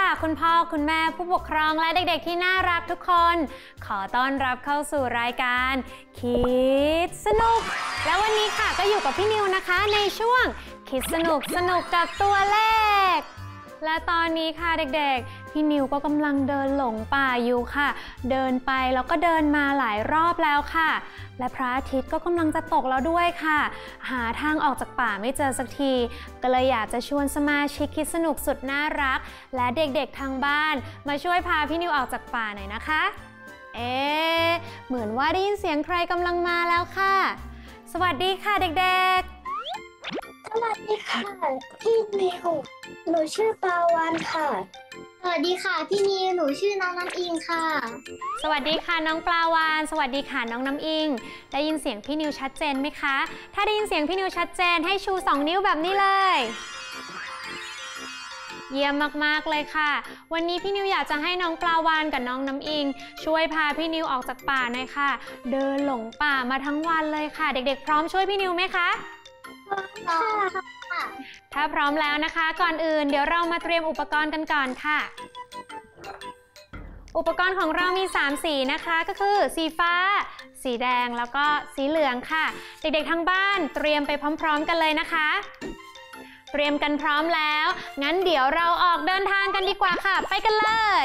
คุณพ่อคุณแม่ผู้ปกครองและเด็กๆที่น่ารักทุกคนขอต้อนรับเข้าสู่รายการคิดสนุกและวันนี้ค่ะก็อยู่กับพี่นิวนะคะในช่วงคิดสนุกกับตัวเลขและตอนนี้ค่ะเด็กๆพี่นิวก็กำลังเดินหลงป่าอยู่ค่ะเดินไปแล้วก็เดินมาหลายรอบแล้วค่ะและพระอาทิตย์ก็กำลังจะตกแล้วด้วยค่ะหาทางออกจากป่าไม่เจอสักทีก็เลยอยากจะชวนสมาชิกคิดสนุกสุดน่ารักและเด็กๆทางบ้านมาช่วยพาพี่นิวออกจากป่าหน่อยนะคะเหมือนว่าได้ยินเสียงใครกำลังมาแล้วค่ะสวัสดีค่ะเด็กๆสวัสดีค่ะพี่นิวหนูชื่อปาวานค่ะสวัสดีค่ะพี่นิวหนูชื่อน้องน้ำอิงค่ะสวัสดีค่ะน้องปลาวานสวัสดีค่ะน้องน้ำอิงได้ยินเสียงพี่นิวชัดเจนไหมคะถ้าได้ยินเสียงพี่นิวชัดเจนให้ชู2 นิ้วแบบนี้เลยเยี่ยมมากๆเลยค่ะวันนี้พี่นิวอยากจะให้น้องปลาวานกับน้องน้ำอิงช่วยพาพี่นิวออกจากป่าหน่อยค่ะเดินหลงป่ามาทั้งวันเลยค่ะเด็กๆพร้อมช่วยพี่นิวไหมคะค่ะถ้าพร้อมแล้วนะคะก่อนอื่นเดี๋ยวเรามาเตรียมอุปกรณ์กันก่อนค่ะอุปกรณ์ของเรามี3สีนะคะก็คือสีฟ้าสีแดงแล้วก็สีเหลืองค่ะเด็กๆทางบ้านเตรียมไปพร้อมๆกันเลยนะคะเตรียมกันพร้อมแล้วงั้นเดี๋ยวเราออกเดินทางกันดีกว่าค่ะไปกันเลย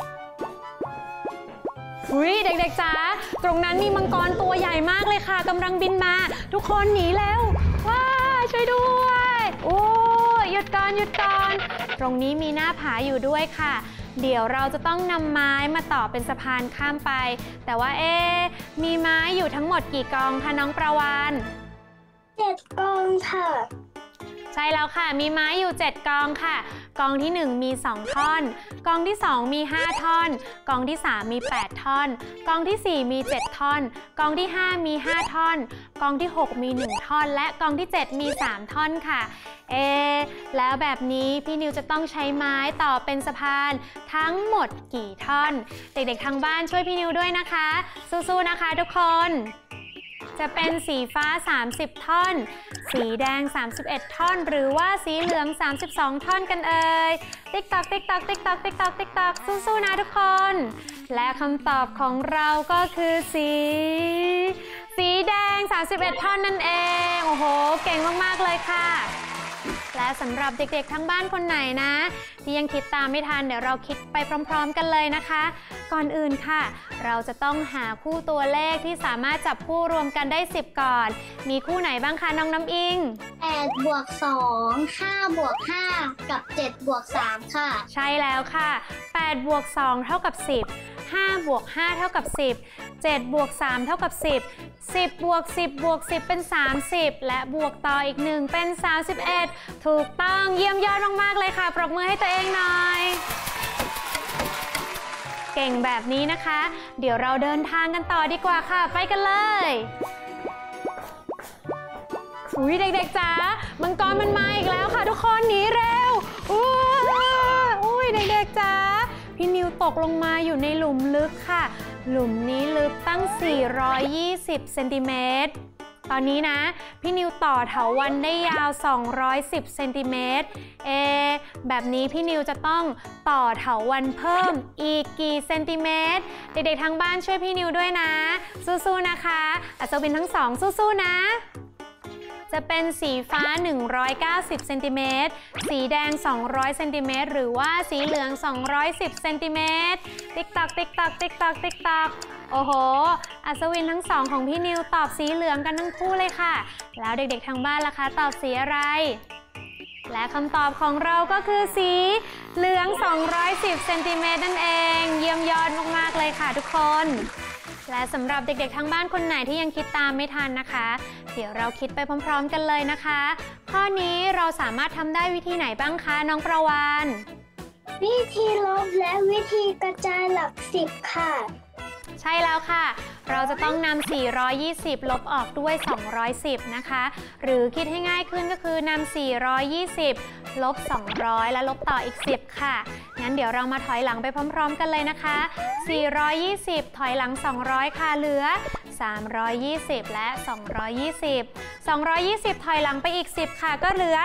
เด็กๆจ๋าตรงนั้นมีมังกรตัวใหญ่มากเลยค่ะกำลังบินมาทุกคนหนีแล้วว้าช่วยด้วยโอ้หยุดก่อนตรงนี้มีหน้าผาอยู่ด้วยค่ะเดี๋ยวเราจะต้องนำไม้มาต่อเป็นสะพานข้ามไปแต่ว่ามีไม้อยู่ทั้งหมดกี่กองคะน้องประวาน 7 กองค่ะใช่แล้วค่ะมีไม้อยู่7 กองค่ะกองที่1มี2 ท่อนกองที่2มี5 ท่อนกองที่3มี8 ท่อนกองที่4มี7 ท่อนกองที่5มี5 ท่อนกองที่6มี1 ท่อนและกองที่7มี3 ท่อนค่ะแล้วแบบนี้พี่นิวจะต้องใช้ไม้ต่อเป็นสะพานทั้งหมดกี่ท่อนเด็กๆทางบ้านช่วยพี่นิวด้วยนะคะสู้ๆนะคะทุกคนจะเป็นสีฟ้า30 ท่อนสีแดง31 ท่อนหรือว่าสีเหลือง32 ท่อนกันเอ่ยติ๊กตอกติ๊กตอกติ๊กตอกติ๊กตอกติ๊กตอกสู้ๆนะทุกคนและคำตอบของเราก็คือสีแดง31 ท่อนนั่นเองโอ้โหเก่งมากๆเลยค่ะและสำหรับเด็กๆทั้งบ้านคนไหนนะที่ยังคิดตามไม่ทันเดี๋ยวเราคิดไปพร้อมๆกันเลยนะคะก่อนอื่นค่ะเราจะต้องหาคู่ตัวเลขที่สามารถจับคู่รวมกันได้10ก่อนมีคู่ไหนบ้างคะน้องน้ำอิง 8 บวก 2 5 บวก 5 กับ 7 บวก 3 ค่ะใช่แล้วค่ะ8 บวก 2 เท่ากับ10 5 บวก 5 เท่ากับ10 7 บวก 3 เท่ากับ10 10 บวก 10 บวก 10 เป็น30และบวกต่ออีก1เป็น31ถูกต้องเยี่ยมยอดมากๆเลยค่ะปรบมือให้ตัวเองหน่อยเก่งแบบนี้นะคะเดี๋ยวเราเดินทางกันต่อดีกว่าค่ะไปกันเลยเด็กๆจ๋ามังกรมันมาอีกแล้วค่ะทุกคนหนีเร็วเด็กๆจ๋าพี่นิวตกลงมาอยู่ในหลุมลึกค่ะหลุมนี้ลึกตั้ง420 เซนติเมตรตอนนี้นะพี่นิวต่อเถาวัลย์ได้ยาว210 เซนติเมตรแบบนี้พี่นิวจะต้องต่อเถาวัลย์เพิ่มอีกกี่เซนติเมตรเด็กๆทางบ้านช่วยพี่นิวด้วยนะสู้ๆนะคะอัศวินทั้งสองสู้ๆนะจะเป็นสีฟ้า190 เซนติเมตรสีแดง200 เซนติเมตรหรือว่าสีเหลือง210 เซนติเมตรติ๊กตอกติ๊กตอกติ๊กตอกติ๊กตอกโอ้โหอัศวินทั้งสองของพี่นิวตอบสีเหลืองกันทั้งคู่เลยค่ะแล้วเด็กๆทางบ้านล่ะคะตอบสีอะไรและคำตอบของเราก็คือสีเหลือง210 เซนติเมตรนั่นเองเยี่ยมยอดมากๆเลยค่ะทุกคนและสำหรับเด็กๆทางบ้านคนไหนที่ยังคิดตามไม่ทันนะคะเดี๋ยวเราคิดไปพร้อมๆกันเลยนะคะข้อนี้เราสามารถทำได้วิธีไหนบ้างคะน้องประวานวิธีลบและวิธีกระจายหลัก10ค่ะใช่แล้วค่ะเราจะต้องนำ420ลบออกด้วย210นะคะหรือคิดให้ง่ายขึ้นก็คือนำ420ลบ200และลบต่ออีก10ค่ะงั้นเดี๋ยวเรามาถอยหลังไปพร้อมๆกันเลยนะคะ420ถอยหลัง200ค่ะเหลือ 320และ220ถอยหลังไปอีก10ค่ะก็เหลือ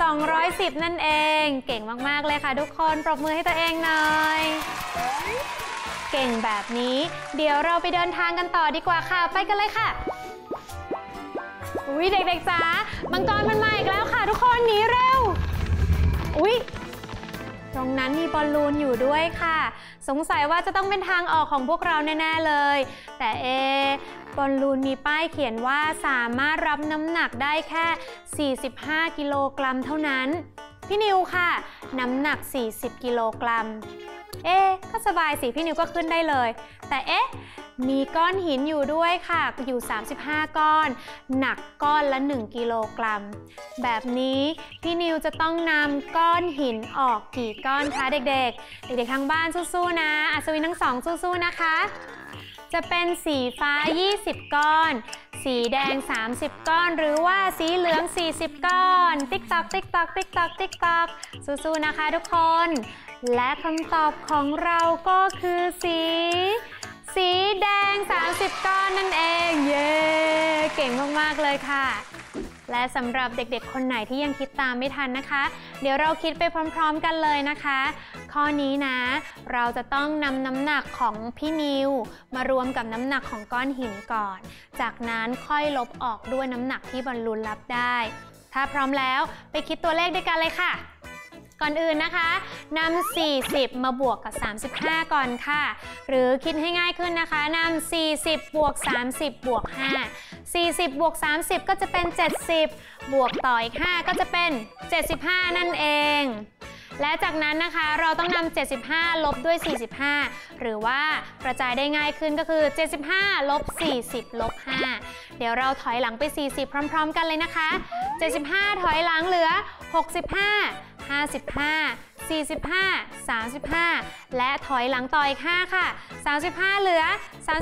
210นั่นเองเก่งมากๆเลยค่ะทุกคนปรบมือให้ตัวเองหน่อยเก่งแบบนี้เดี๋ยวเราไปเดินทางกันต่อดีกว่าค่ะไปกันเลยค่ะอุ๊ยเด็กๆจ๋ามังกรมันมาอีกแล้วค่ะทุกคนหนีเร็วอุ๊ยตรงนั้นมีบอลลูนอยู่ด้วยค่ะสงสัยว่าจะต้องเป็นทางออกของพวกเราแน่ๆเลยแต่บอลลูนมีป้ายเขียนว่าสามารถรับน้ำหนักได้แค่45กิโลกรัมเท่านั้นพี่นิวค่ะน้ำหนัก40กิโลกรัมก็สบายสิพี่นิวก็ขึ้นได้เลยแต่มีก้อนหินอยู่ด้วยค่ะอยู่35ก้อนหนักก้อนละ1กิโลกรัมแบบนี้พี่นิวจะต้องนำก้อนหินออกกี่ก้อนคะเด็กๆเด็กๆทางบ้านสู้ๆนะอัศวินทั้งสองสู้ๆนะคะจะเป็นสีฟ้า20ก้อนสีแดง30ก้อนหรือว่าสีเหลือง40ก้อนติ๊กตอกติ๊กตอกติ๊กตอกติ๊กตอกสู้ๆนะคะทุกคนและคำตอบของเราก็คือสีแดง30ก้อนนั่นเองเย้เก่งมากๆเลยค่ะและสำหรับเด็กๆคนไหนที่ยังคิดตามไม่ทันนะคะเดี๋ยวเราคิดไปพร้อมๆกันเลยนะคะข้อนี้นะเราจะต้องนำน้ำหนักของพี่นิวมารวมกับน้ำหนักของก้อนหินก่อนจากนั้นค่อยลบออกด้วยน้ำหนักที่บอลลูนรับได้ถ้าพร้อมแล้วไปคิดตัวเลขด้วยกันเลยค่ะก่อนอื่นนะคะนำ40มาบวกกับ35ก่อนค่ะหรือคิดให้ง่ายขึ้นนะคะนำ40บวก30บวก5 40บวก30ก็จะเป็น70บวกต่ออีก5ก็จะเป็น75นั่นเองและจากนั้นนะคะเราต้องนำ75ลบด้วย45หรือว่ากระจายได้ง่ายขึ้นก็คือ75ลบ40ลบ5เดี๋ยวเราถอยหลังไป40พร้อมๆกันเลยนะคะ75ถอยหลังเหลือ65 55 45 35และถอยหลังต่ออีก5ค่ะ35เหลือ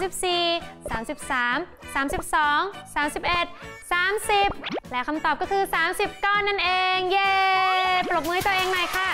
34 33 32 31 30และคำตอบก็คือ30ก้อนนั่นเองเย้ปรบมือให้ตัวเองหน่อยค่ะ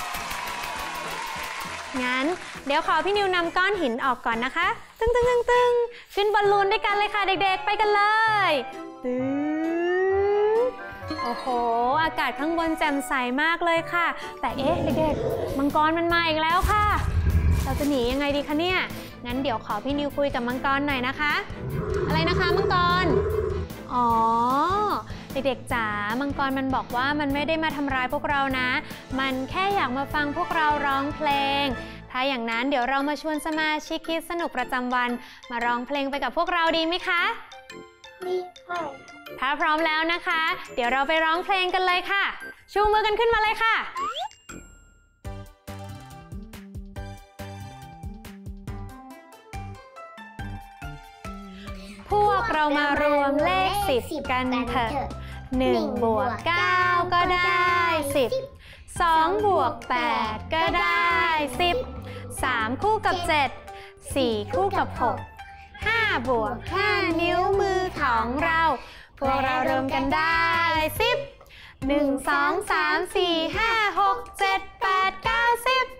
งั้นเดี๋ยวขอพี่นิวนำก้อนหินออกก่อนนะคะตึ้งขึ้นบอลลูนด้วยกันเลยค่ะเด็กๆไปกันเลยตึ้งโอ้โหอากาศข้างบนแจ่มใสมากเลยค่ะแต่เด็กๆมังกรมันมาอีกแล้วค่ะเราจะหนียังไงดีคะเนี่ยงั้นเดี๋ยวขอพี่นิวคุยกับมังกรหน่อยนะคะอะไรนะคะมังกรอ๋อเด็กๆจ๋ามังกรมันบอกว่ามันไม่ได้มาทำร้ายพวกเรานะมันแค่อยากมาฟังพวกเราร้องเพลงถ้าอย่างนั้นเดี๋ยวเรามาชวนสมาชิกคิดสนุกประจำวันมาร้องเพลงไปกับพวกเราดีไหมคะดีค่ะถ้าพร้อมแล้วนะคะเดี๋ยวเราไปร้องเพลงกันเลยค่ะชูมือกันขึ้นมาเลยค่ะพวกเรามารวมเลข10กันเถอะ1บวก9ก็ได้10 2บวก8ก็ได้10 3คู่กับ7 4คู่กับ6 5บวก5นิ้วมือของเราพวกเรารวมกันได้10 1 2 3 4 5 6 7 8 9 10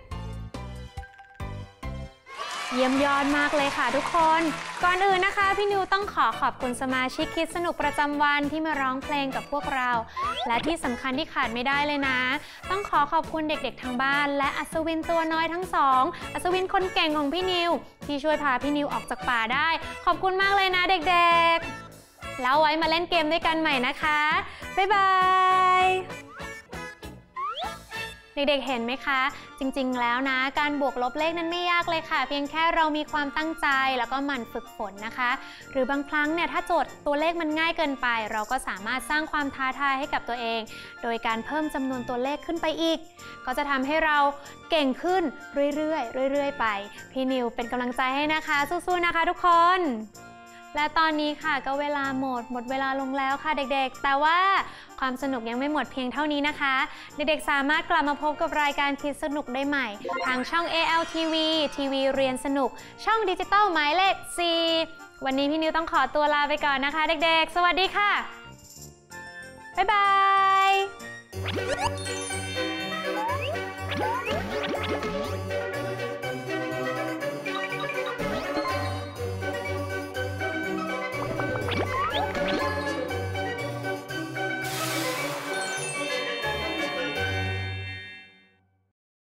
เยี่ยมยอดมากเลยค่ะทุกคนก่อนอื่นนะคะพี่นิวต้องขอบคุณสมาชิกคิดสนุกประจำวันที่มาร้องเพลงกับพวกเราและที่สำคัญที่ขาดไม่ได้เลยนะต้องขอบคุณเด็กๆทางบ้านและอัศวินตัวน้อยทั้งสองอัศวินคนเก่งของพี่นิวที่ช่วยพาพี่นิวออกจากป่าได้ขอบคุณมากเลยนะเด็กๆแล้วไว้มาเล่นเกมด้วยกันใหม่นะคะบ๊ายบายเด็กๆเห็นไหมคะจริงๆแล้วนะการบวกลบเลขนั้นไม่ยากเลยค่ะเพียงแค่เรามีความตั้งใจแล้วก็หมั่นฝึกฝนนะคะหรือบางครั้งเนี่ยถ้าโจทย์ตัวเลขมันง่ายเกินไปเราก็สามารถสร้างความท้าทายให้กับตัวเองโดยการเพิ่มจำนวนตัวเลขขึ้นไปอีกก็จะทำให้เราเก่งขึ้นเรื่อยๆไปพี่นิวเป็นกำลังใจให้นะคะสู้ๆนะคะทุกคนและตอนนี้ค่ะก็เวลาหมดเวลาลงแล้วค่ะเด็กๆแต่ว่าความสนุกยังไม่หมดเพียงเท่านี้นะคะเด็กๆสามารถกลับมาพบกับรายการคิดสนุกได้ใหม่ทางช่อง ALTV ทีวีเรียนสนุกช่องดิจิตอลหมายเลข4วันนี้พี่นิวต้องขอตัวลาไปก่อนนะคะเด็กๆสวัสดีค่ะบ๊ายบาย